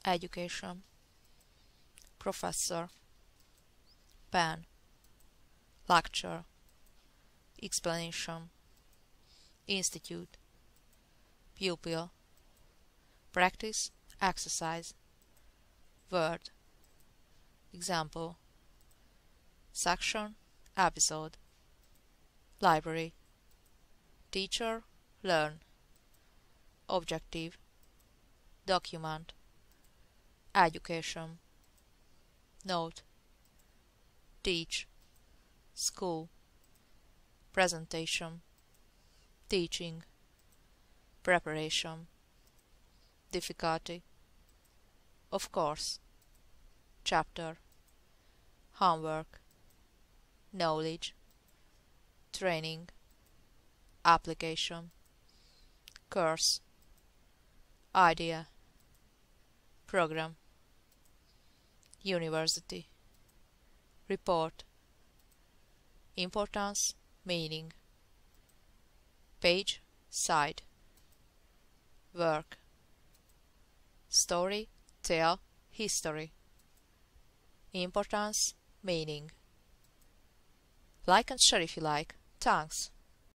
education, professor, pen, lecture, explanation, institute, pupil, practice, exercise, word, example, section, episode, library, teacher, learn, objective, document, education, note, teach, school, presentation, teaching, preparation, difficulty, of course, chapter, homework, knowledge, training, application, course, idea, program, university, report, importance, meaning, page, side, work, story, tale, history, importance, meaning. Like and share if you like. Thanks.